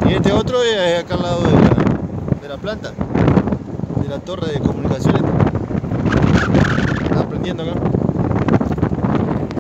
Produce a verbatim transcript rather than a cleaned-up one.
Y este otro es acá al lado de la, de la planta, de la torre de comunicaciones.